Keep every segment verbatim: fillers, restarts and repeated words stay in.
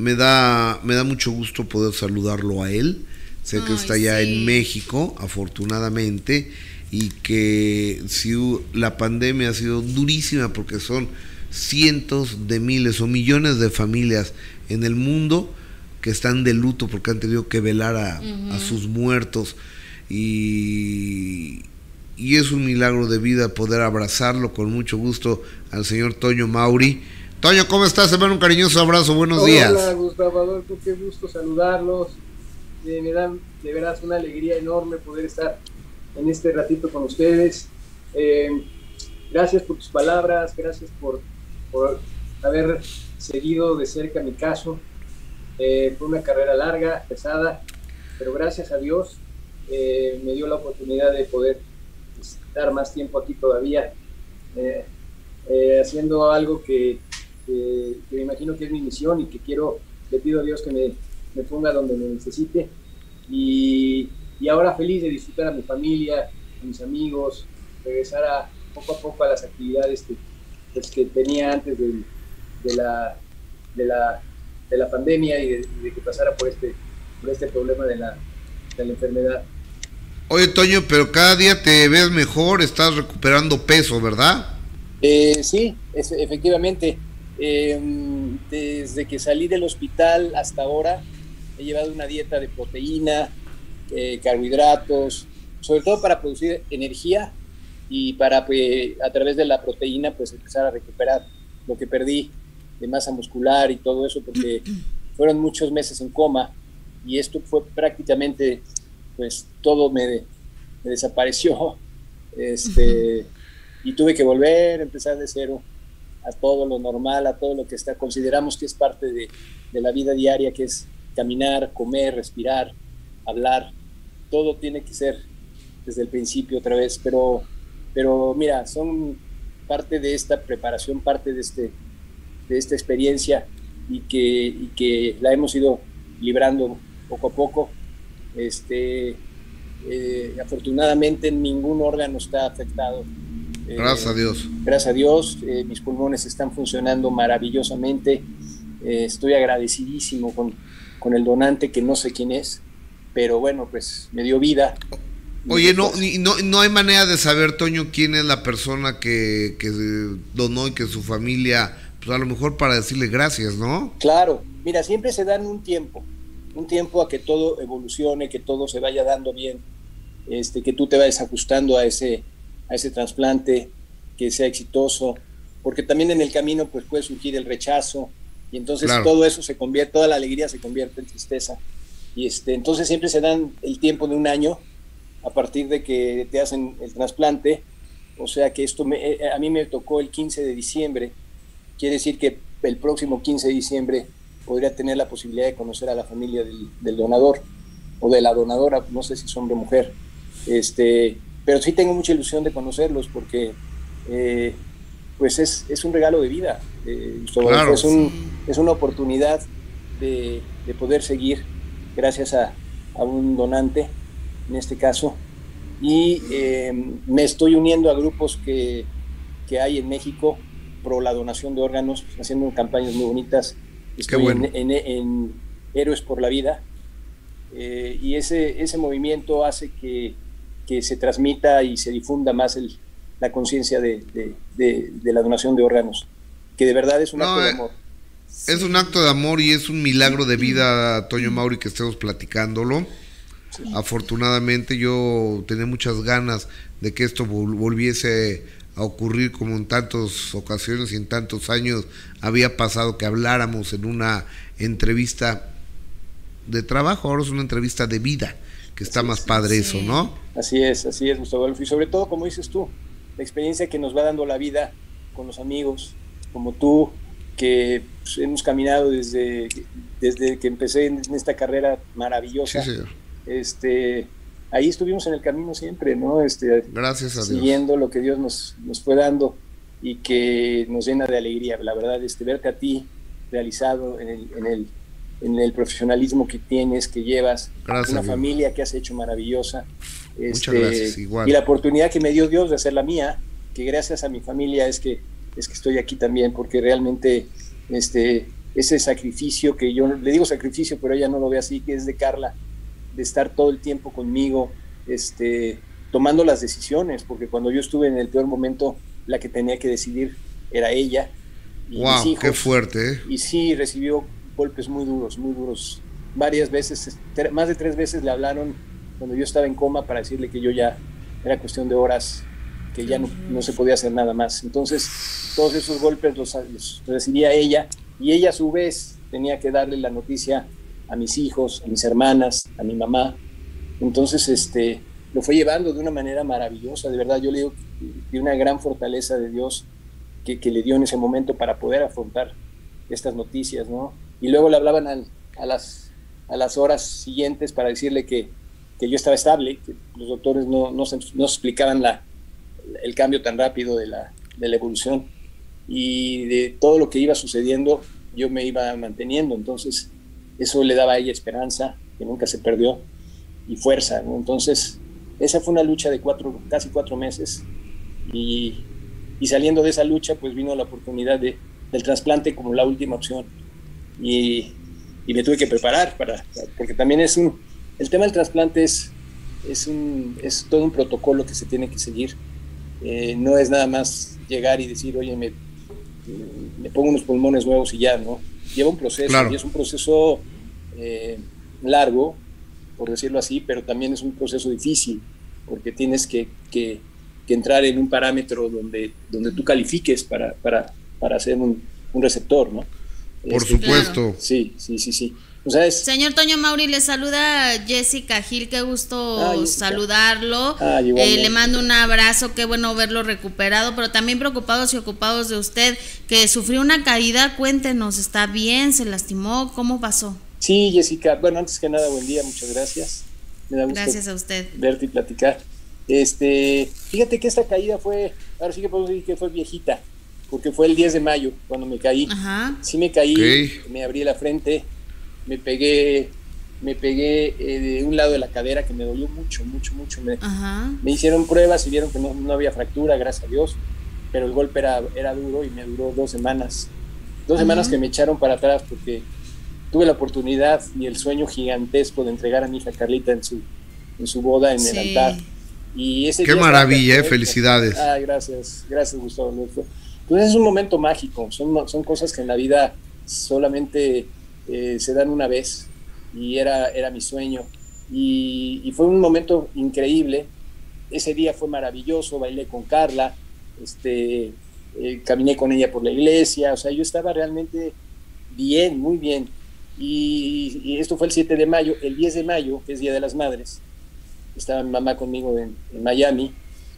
me da, me da mucho gusto poder saludarlo a él. Sé que Ay, está allá sí. en México, afortunadamente, y que si la pandemia ha sido durísima porque son cientos de miles o millones de familias en el mundo que están de luto porque han tenido que velar a, uh-huh. a sus muertos, y, y es un milagro de vida poder abrazarlo con mucho gusto al señor Toño Mauri. Toño, ¿cómo estás, hermano? Un cariñoso abrazo, buenos Hola, días. Hola, Gustavo Adolfo, qué gusto saludarlos. Eh, me da de veras una alegría enorme poder estar en este ratito con ustedes. Eh, gracias por tus palabras, gracias por, por haber seguido de cerca mi caso. Eh, fue una carrera larga, pesada, pero gracias a Dios eh, me dio la oportunidad de poder estar más tiempo aquí todavía, eh, eh, haciendo algo que, que, que me imagino que es mi misión y que quiero, le pido a Dios que me, me ponga donde me necesite, y, y ahora feliz de disfrutar a mi familia, a mis amigos, regresar a, poco a poco a las actividades que, pues, que tenía antes de, de, la, de, la, de la pandemia y de, de que pasara por este, por este problema de la, de la enfermedad. Oye, Toño, pero cada día te ves mejor, estás recuperando peso, ¿verdad? Eh, sí, es, efectivamente. Eh, desde que salí del hospital hasta ahora he llevado una dieta de proteína, eh, carbohidratos, sobre todo para producir energía y para, pues, a través de la proteína, pues empezar a recuperar lo que perdí de masa muscular y todo eso, porque fueron muchos meses en coma y esto fue prácticamente, pues todo me, me desapareció, este, y tuve que volver a empezar de cero a todo lo normal, a todo lo que está, consideramos que es parte de, de la vida diaria, que es caminar, comer, respirar, hablar. Todo tiene que ser desde el principio otra vez, pero, pero mira, son parte de esta preparación, parte de, este, de esta experiencia, y que, y que la hemos ido librando poco a poco. Este, eh, afortunadamente ningún órgano está afectado. Eh, gracias a Dios. Gracias a Dios, eh, mis pulmones están funcionando maravillosamente. Eh, estoy agradecidísimo con, con el donante, que no sé quién es, pero bueno, pues me dio vida. Oye, no, no, no hay manera de saber, Toño, quién es la persona que, que donó y que su familia, pues a lo mejor para decirle gracias, ¿no? Claro, mira, siempre se dan un tiempo, un tiempo a que todo evolucione, que todo se vaya dando bien, este, que tú te vayas ajustando a ese, a ese trasplante, que sea exitoso, porque también en el camino pues puede surgir el rechazo, y entonces claro, todo eso se convierte, toda la alegría se convierte en tristeza, y este, entonces siempre se dan el tiempo de un año a partir de que te hacen el trasplante. O sea que esto me, a mí me tocó el quince de diciembre, quiere decir que el próximo quince de diciembre podría tener la posibilidad de conocer a la familia del, del donador o de la donadora, no sé si es hombre o mujer, este, pero sí tengo mucha ilusión de conocerlos, porque eh, pues es, es un regalo de vida, eh, claro. es, un, es una oportunidad de, de poder seguir gracias a, a un donante en este caso, y eh, me estoy uniendo a grupos que, que hay en México pro la donación de órganos, haciendo campañas muy bonitas. Estoy bueno. en, en, en Héroes por la Vida, eh, y ese, ese movimiento hace que, que se transmita y se difunda más el, la conciencia de, de, de, de la donación de órganos, que de verdad es un no, acto de amor. Es un acto de amor y es un milagro de vida, Toño Mauri, que estemos platicándolo. Sí. Afortunadamente yo tenía muchas ganas de que esto vol- volviese a ocurrir, como en tantas ocasiones y en tantos años había pasado, que habláramos en una entrevista de trabajo. Ahora es una entrevista de vida, que está sí, más padre sí. eso, ¿no? Así es, así es, Gustavo Adolfo, y sobre todo, como dices tú, la experiencia que nos va dando la vida con los amigos como tú, que pues, hemos caminado desde, desde que empecé en esta carrera maravillosa. Sí, señor. Este, ahí estuvimos en el camino siempre, ¿no? Este, gracias a Dios. Siguiendo lo que Dios nos, nos fue dando, y que nos llena de alegría, la verdad, este, verte a ti realizado en el, en el, en el profesionalismo que tienes, que llevas, gracias, una Dios. familia que has hecho maravillosa. Muchas este, gracias, igual. Y la oportunidad que me dio Dios de hacer la mía, que gracias a mi familia es que, es que estoy aquí también, porque realmente este, ese sacrificio que yo le digo sacrificio, pero ella no lo ve así, que es de Carla, de estar todo el tiempo conmigo, este, tomando las decisiones, porque cuando yo estuve en el peor momento, la que tenía que decidir era ella. Y wow, mis hijos, qué fuerte, ¿eh? Y sí, recibió golpes muy duros, muy duros. Varias veces, más de tres veces le hablaron cuando yo estaba en coma para decirle que yo ya era cuestión de horas, que ya no, no se podía hacer nada más. Entonces, todos esos golpes los, los recibía ella, y ella a su vez tenía que darle la noticia a mis hijos, a mis hermanas, a mi mamá. Entonces, este, lo fue llevando de una manera maravillosa, de verdad. Yo le digo de una gran fortaleza de Dios que, que le dio en ese momento para poder afrontar estas noticias, ¿no? Y luego le hablaban al, a, las, a las horas siguientes para decirle que, que yo estaba estable, que los doctores no, no, se, no explicaban la, el cambio tan rápido de la, de la evolución, y de todo lo que iba sucediendo yo me iba manteniendo. Entonces eso le daba a ella esperanza, que nunca se perdió, y fuerza, ¿no? Entonces esa fue una lucha de cuatro, casi cuatro meses, y, y saliendo de esa lucha pues vino la oportunidad de, del trasplante como la última opción, y, y me tuve que preparar para, porque también es un, el tema del trasplante es, es, un, es todo un protocolo que se tiene que seguir. Eh, no es nada más llegar y decir, oye, me, me pongo unos pulmones nuevos y ya, ¿no? Lleva un proceso, claro. Y es un proceso eh, largo, por decirlo así, pero también es un proceso difícil, porque tienes que, que, que entrar en un parámetro donde, donde tú califiques para, para, para ser un, un receptor, ¿no? Por este, supuesto. Claro. Sí, sí, sí, sí. O sea, es... Señor Toño Mauri, le saluda Jessica Gil, qué gusto ah, saludarlo. Ah, eh, le mando un abrazo, qué bueno verlo recuperado, pero también preocupados y ocupados de usted, que sufrió una caída. Cuéntenos, ¿está bien? ¿Se lastimó? ¿Cómo pasó? Sí, Jessica, bueno, antes que nada, buen día, muchas gracias. Me da gusto gracias a usted. Verte y platicar. Este, fíjate que esta caída fue, ahora sí que podemos decir que fue viejita, porque fue el diez de mayo cuando me caí. Ajá. Sí me caí, okay. Me abrí la frente, me pegué, me pegué eh, de un lado de la cadera, que me dolió mucho, mucho, mucho. Me, me hicieron pruebas y vieron que no, no había fractura, gracias a Dios, pero el golpe era, era duro, y me duró dos semanas. Dos Ajá. semanas que me echaron para atrás, porque tuve la oportunidad y el sueño gigantesco de entregar a mi hija Carlita en su, en su boda en sí. el altar. Y ese Qué maravilla, eh, felicidades. Ah, gracias, gracias, Gustavo. Entonces es un momento mágico, son, son cosas que en la vida solamente eh, se dan una vez, y era, era mi sueño, y, y fue un momento increíble. Ese día fue maravilloso, bailé con Carla, este, eh, caminé con ella por la iglesia, o sea, yo estaba realmente bien, muy bien, y, y esto fue el siete de mayo. El diez de mayo, que es Día de las Madres, estaba mi mamá conmigo en, en Miami,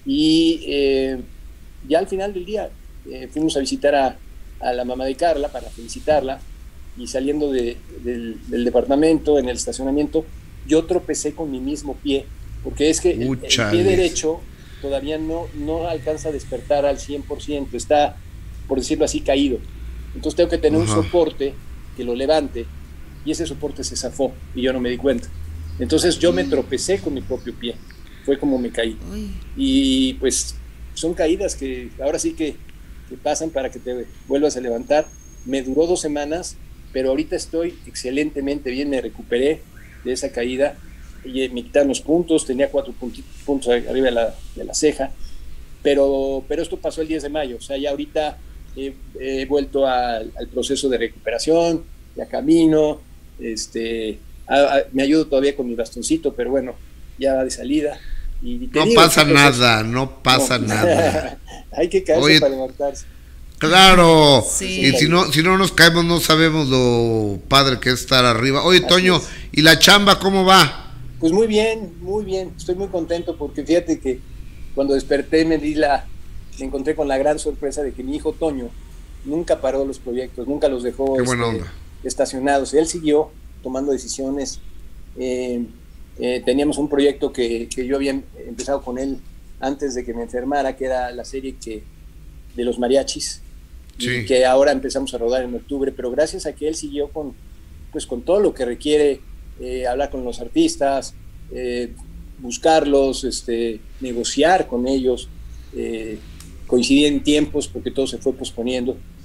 y eh, ya al final del día eh, fuimos a visitar a, a la mamá de Carla para felicitarla, y saliendo de, del, del departamento, en el estacionamiento, yo tropecé con mi mismo pie, porque es que el, el pie derecho todavía no, no alcanza a despertar al cien por ciento, está, por decirlo así, caído. Entonces tengo que tener Ajá. un soporte que lo levante, y ese soporte se zafó y yo no me di cuenta. Entonces yo me tropecé con mi propio pie, fue como me caí. Uy. Y pues son caídas que ahora sí que, que pasan para que te vuelvas a levantar. Me duró dos semanas, pero ahorita estoy excelentemente bien, me recuperé de esa caída, y me quitaron los puntos, tenía cuatro puntos arriba de la, de la ceja, pero, pero esto pasó el diez de mayo, o sea, ya ahorita he, he vuelto a, al proceso de recuperación, ya camino, este, a, a, me ayudo todavía con mi bastoncito, pero bueno, ya va de salida. Y no digo, pasa nada, no pasa no. nada. Hay que caerse Oye, para levantarse. Claro, sí. Y si no, si no nos caemos, no sabemos lo padre que es estar arriba. Oye, Así Toño, es. ¿Y la chamba cómo va? Pues muy bien, muy bien, estoy muy contento, porque fíjate que cuando desperté me di la, me encontré con la gran sorpresa de que mi hijo Toño nunca paró los proyectos, nunca los dejó Qué buena este, onda. estacionados. Él siguió tomando decisiones. Eh, eh, teníamos un proyecto que, que yo había empezado con él antes de que me enfermara, que era la serie que, de los mariachis. Sí. Que ahora empezamos a rodar en octubre, pero gracias a que él siguió con, pues, con todo lo que requiere eh, hablar con los artistas, eh, buscarlos, este, negociar con ellos, eh, coincidir en tiempos, porque todo se fue posponiendo,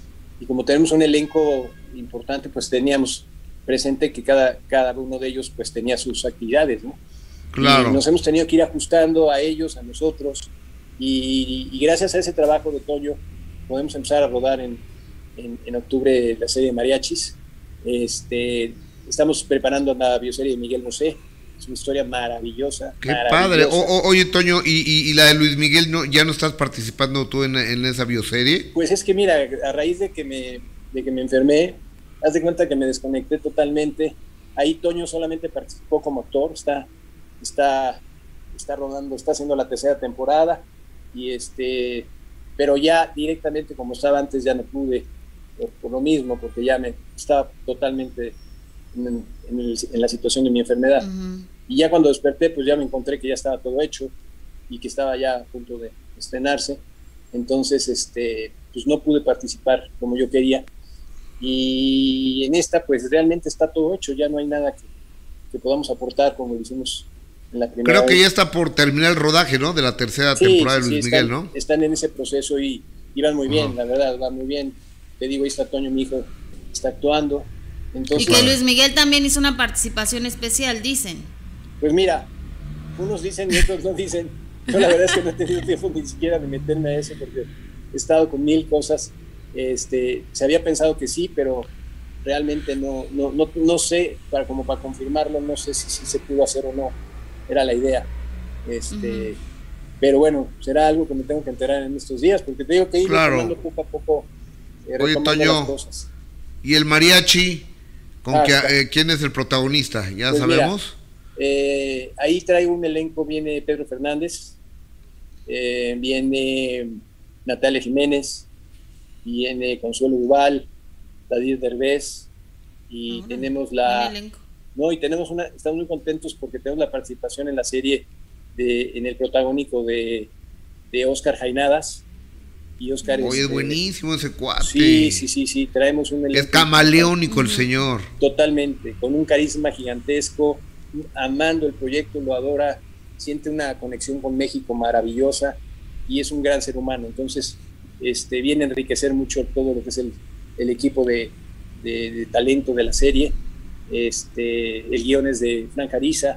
y como tenemos un elenco importante, pues teníamos presente que cada, cada uno de ellos pues tenía sus actividades, ¿no? Claro. Y nos hemos tenido que ir ajustando a ellos, a nosotros, y, y gracias a ese trabajo de Toño podemos empezar a rodar en, en, en octubre la serie de Mariachis. Este, estamos preparando la bioserie de Miguel Bosé, es una historia maravillosa. Qué maravillosa. padre. O, o, oye, Toño, ¿y, y, y la de Luis Miguel, no, ya no estás participando tú en, en esa bioserie? Pues es que mira, a raíz de que me, de que me enfermé, haz de cuenta que me desconecté totalmente. Ahí Toño solamente participó como actor, está, está, está rodando, está haciendo la tercera temporada, y este, pero ya directamente como estaba antes ya no pude, por, por lo mismo, porque ya me estaba totalmente en, en, el, en la situación de mi enfermedad. Uh-huh. Y ya cuando desperté, pues ya me encontré que ya estaba todo hecho y que estaba ya a punto de estrenarse. Entonces, este, pues no pude participar como yo quería. Y en esta, pues realmente está todo hecho, ya no hay nada que, que podamos aportar como lo hicimos en la primera Creo que vez. ya está por terminar el rodaje, ¿no? De la tercera sí, temporada sí, de Luis sí, Miguel, están, ¿no? Están en ese proceso y, y van muy bien, uh-huh. la verdad, van muy bien. Te digo, ahí está Toño, mi hijo, está actuando. Entonces, y que Luis Miguel también hizo una participación especial, dicen. Pues mira, unos dicen y otros no dicen. Yo la verdad es que no he tenido tiempo ni siquiera de meterme a eso porque he estado con mil cosas. Este, se había pensado que sí, pero realmente no, no, no, no sé, para, como para confirmarlo, no sé si, si se pudo hacer o no, era la idea. Este, uh-huh. Pero bueno, será algo que me tengo que enterar en estos días, porque te digo que ir claro. tomando poco a poco, eh, Oye, Toño, las cosas. ¿Y el mariachi? ¿Con ah, que, eh, ¿Quién es el protagonista? ¿Ya pues sabemos? Mira, eh, ahí traigo un elenco, viene Pedro Fernández, eh, viene Natalia Jiménez, viene Consuelo Duval, Dadir Derbez, y uh-huh. tenemos la no y tenemos una estamos muy contentos porque tenemos la participación en la serie de en el protagónico de, de Oscar Jainadas, y Oscar Oye, es es buenísimo ese cuate. Sí, sí, sí, sí, traemos un elenco. Es camaleónico el señor. Totalmente, con un carisma gigantesco, amando el proyecto, lo adora, siente una conexión con México maravillosa y es un gran ser humano. Entonces, este, viene a enriquecer mucho todo lo que es el, el equipo de, de, de talento de la serie. Este, el guion es de Frank Ariza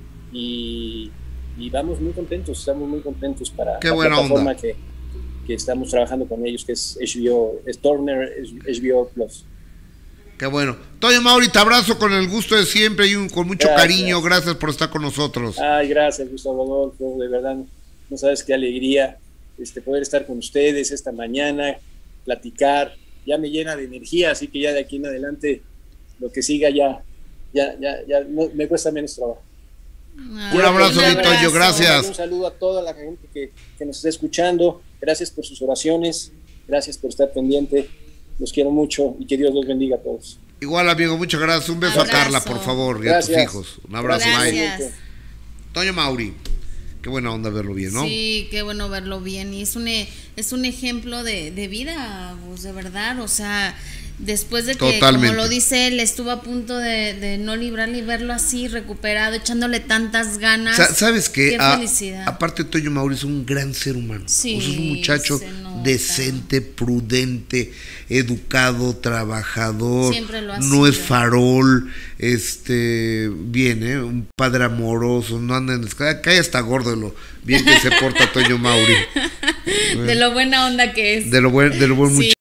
y, y vamos muy contentos, estamos muy contentos para Qué la buena plataforma onda. que que estamos trabajando con ellos, que es H B O, es Turner, H B O Plus. Qué bueno. Toño Mauri, te abrazo con el gusto de siempre y un, con mucho gracias. cariño. Gracias por estar con nosotros. Ay, gracias, Gustavo Adolfo. De verdad, no sabes qué alegría este, poder estar con ustedes esta mañana, platicar. Ya me llena de energía, así que ya de aquí en adelante, lo que siga ya, ya, ya, ya no, me cuesta menos trabajo. Ah, un abrazo, mi Toño, gracias. Un saludo a toda la gente que, que nos está escuchando. Gracias por sus oraciones, gracias por estar pendiente, los quiero mucho y que Dios los bendiga a todos. Igual, amigo, muchas gracias. Un beso abrazo. a Carla, por favor, y gracias. a tus hijos. Un abrazo, gracias. Toño Mauri, qué buena onda verlo bien, ¿no? Sí, qué bueno verlo bien. Y es un, es un ejemplo de, de vida, pues, de verdad, o sea, después de que, Totalmente. como lo dice él, estuvo a punto de, de no librarle y verlo así, recuperado, echándole tantas ganas. Sa ¿Sabes qué? Qué A, felicidad. Aparte, Toño Mauri es un gran ser humano. Sí, o sea, es un muchacho decente, prudente, educado, trabajador. Siempre lo ha no es sido. farol, este, bien, ¿eh? Un padre amoroso, no anda en escala. Cae hasta gordo de lo bien que se porta Toño Mauri. De lo buena onda que es. De lo buen, de lo buen sí. muchacho.